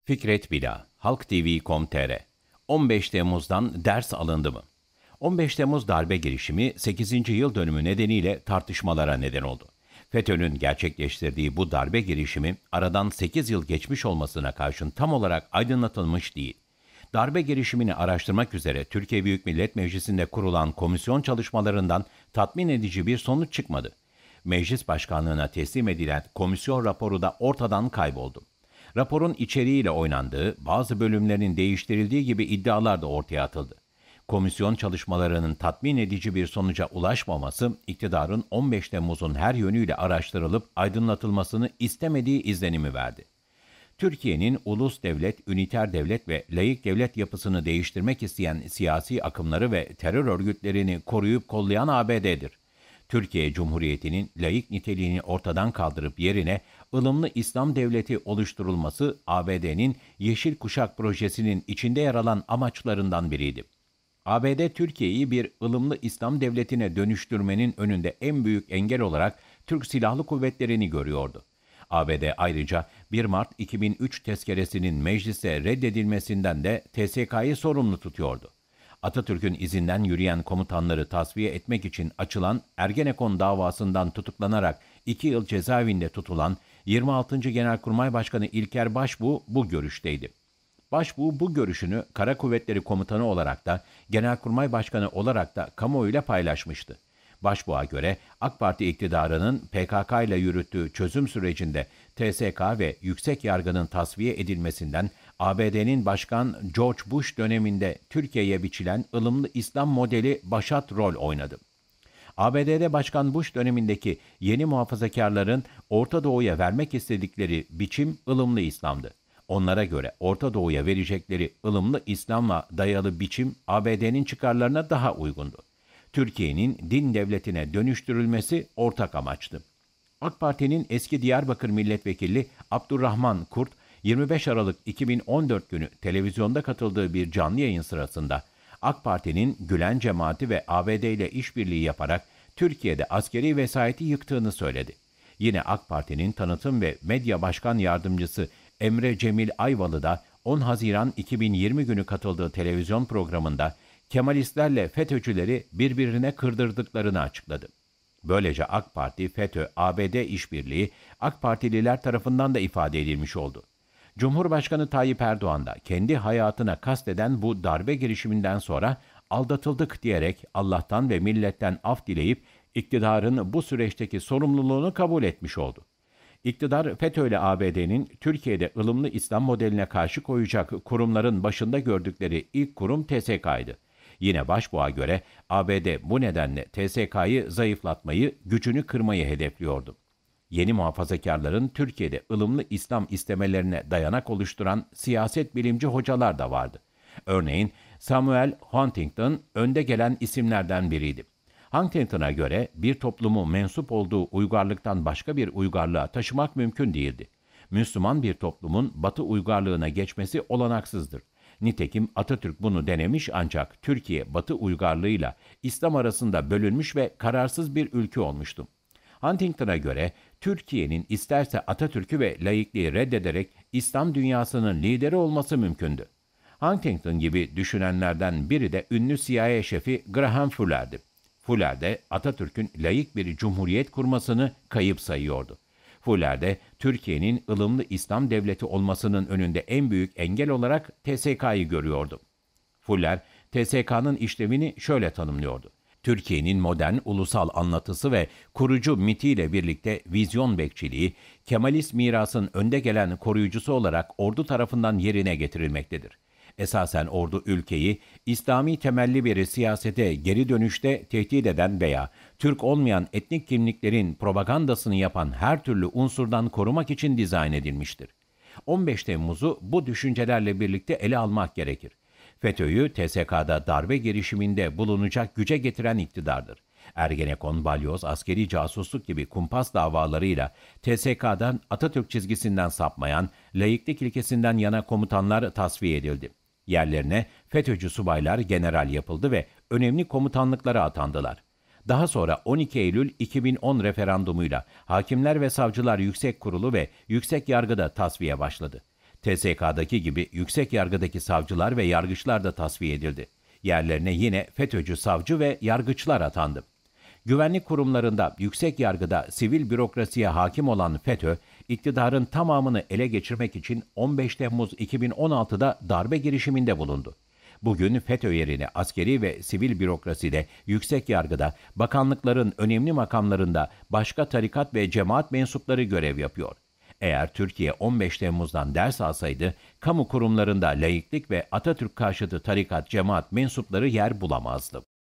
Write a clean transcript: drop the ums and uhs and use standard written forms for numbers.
Fikret Bila, Halk TV.com.tr 15 Temmuz'dan ders alındı mı? 15 Temmuz darbe girişimi 8. yıl dönümü nedeniyle tartışmalara neden oldu. FETÖ'nün gerçekleştirdiği bu darbe girişimi aradan 8 yıl geçmiş olmasına karşın tam olarak aydınlatılmış değil. Darbe girişimini araştırmak üzere Türkiye Büyük Millet Meclisi'nde kurulan komisyon çalışmalarından tatmin edici bir sonuç çıkmadı. Meclis Başkanlığı'na teslim edilen komisyon raporu da ortadan kayboldu. Raporun içeriğiyle oynandığı, bazı bölümlerin değiştirildiği gibi iddialar da ortaya atıldı. Komisyon çalışmalarının tatmin edici bir sonuca ulaşmaması, iktidarın 15 Temmuz'un her yönüyle araştırılıp aydınlatılmasını istemediği izlenimi verdi. Türkiye'nin ulus devlet, üniter devlet ve laik devlet yapısını değiştirmek isteyen siyasi akımları ve terör örgütlerini koruyup kollayan ABD'dir. Türkiye Cumhuriyeti'nin laik niteliğini ortadan kaldırıp yerine ılımlı İslam devleti oluşturulması ABD'nin Yeşil Kuşak projesinin içinde yer alan amaçlarından biriydi. ABD, Türkiye'yi bir ılımlı İslam devletine dönüştürmenin önünde en büyük engel olarak Türk Silahlı Kuvvetleri'ni görüyordu. ABD ayrıca 1 Mart 2003 tezkeresinin meclise reddedilmesinden de TSK'yı sorumlu tutuyordu. Atatürk'ün izinden yürüyen komutanları tasfiye etmek için açılan Ergenekon davasından tutuklanarak 2 yıl cezaevinde tutulan 26. Genelkurmay Başkanı İlker Başbuğ bu görüşteydi. Başbuğ bu görüşünü Kara Kuvvetleri Komutanı olarak da Genelkurmay Başkanı olarak da kamuoyuyla paylaşmıştı. Başbuğ'a göre AK Parti iktidarının PKK ile yürüttüğü çözüm sürecinde TSK ve yüksek yargının tasfiye edilmesinden ABD'nin Başkan George Bush döneminde Türkiye'ye biçilen ılımlı İslam modeli başat rol oynadı. ABD'de Başkan Bush dönemindeki yeni muhafazakarların Orta Doğu'ya vermek istedikleri biçim ılımlı İslam'dı. Onlara göre Orta Doğu'ya verecekleri ılımlı İslam'la dayalı biçim ABD'nin çıkarlarına daha uygundu. Türkiye'nin din devletine dönüştürülmesi ortak amaçtı. AK Parti'nin eski Diyarbakır Milletvekili Abdurrahman Kurt, 25 Aralık 2014 günü televizyonda katıldığı bir canlı yayın sırasında AK Parti'nin Gülen cemaati ve ABD ile işbirliği yaparak Türkiye'de askeri vesayeti yıktığını söyledi. Yine AK Parti'nin Tanıtım ve Medya Başkan Yardımcısı Emre Cemil Ayvalı da 10 Haziran 2020 günü katıldığı televizyon programında Kemalistlerle FETÖ'cüleri birbirine kırdırdıklarını açıkladı. Böylece AK Parti, FETÖ, ABD işbirliği AK Partililer tarafından da ifade edilmiş oldu. Cumhurbaşkanı Tayyip Erdoğan da kendi hayatına kasteden bu darbe girişiminden sonra aldatıldık diyerek Allah'tan ve milletten af dileyip iktidarın bu süreçteki sorumluluğunu kabul etmiş oldu. İktidar, FETÖ ile ABD'nin Türkiye'de ılımlı İslam modeline karşı koyacak kurumların başında gördükleri ilk kurum TSK'ydı. Yine Başbuğ'a göre ABD bu nedenle TSK'yı zayıflatmayı, gücünü kırmayı hedefliyordu. Yeni muhafazakarların Türkiye'de ılımlı İslam istemelerine dayanak oluşturan siyaset bilimci hocalar da vardı. Örneğin Samuel Huntington önde gelen isimlerden biriydi. Huntington'a göre bir toplumu mensup olduğu uygarlıktan başka bir uygarlığa taşımak mümkün değildi. Müslüman bir toplumun Batı uygarlığına geçmesi olanaksızdır. Nitekim Atatürk bunu denemiş ancak Türkiye Batı uygarlığıyla İslam arasında bölünmüş ve kararsız bir ülke olmuştu. Huntington'a göre Türkiye'nin isterse Atatürk'ü ve laikliği reddederek İslam dünyasının lideri olması mümkündü. Huntington gibi düşünenlerden biri de ünlü CIA şefi Graham Fuller'di. Fuller de Atatürk'ün laik bir cumhuriyet kurmasını kayıp sayıyordu. Fuller de Türkiye'nin ılımlı İslam devleti olmasının önünde en büyük engel olarak TSK'yı görüyordu. Fuller, TSK'nın işlevini şöyle tanımlıyordu. Türkiye'nin modern ulusal anlatısı ve kurucu mitiyle birlikte vizyon bekçiliği, Kemalist mirasın önde gelen koruyucusu olarak ordu tarafından yerine getirilmektedir. Esasen ordu ülkeyi İslami temelli bir siyasete geri dönüşte tehdit eden veya Türk olmayan etnik kimliklerin propagandasını yapan her türlü unsurdan korumak için dizayn edilmiştir. 15 Temmuz'u bu düşüncelerle birlikte ele almak gerekir. FETÖ'yü TSK'da darbe girişiminde bulunacak güce getiren iktidardır. Ergenekon, balyoz, askeri casusluk gibi kumpas davalarıyla TSK'dan Atatürk çizgisinden sapmayan, laiklik ilkesinden yana komutanlar tasfiye edildi. Yerlerine FETÖ'cü subaylar general yapıldı ve önemli komutanlıklara atandılar. Daha sonra 12 Eylül 2010 referandumuyla Hakimler ve Savcılar Yüksek Kurulu ve Yüksek Yargı'da tasfiye başladı. TSK'daki gibi yüksek yargıdaki savcılar ve yargıçlar da tasfiye edildi. Yerlerine yine FETÖ'cü savcı ve yargıçlar atandı. Güvenlik kurumlarında, yüksek yargıda sivil bürokrasiye hakim olan FETÖ, iktidarın tamamını ele geçirmek için 15 Temmuz 2016'da darbe girişiminde bulundu. Bugün FETÖ yerine askeri ve sivil bürokraside, yüksek yargıda, bakanlıkların önemli makamlarında başka tarikat ve cemaat mensupları görev yapıyor. Eğer Türkiye 15 Temmuz'dan ders alsaydı, kamu kurumlarında laiklik ve Atatürk karşıtı tarikat, cemaat mensupları yer bulamazdı.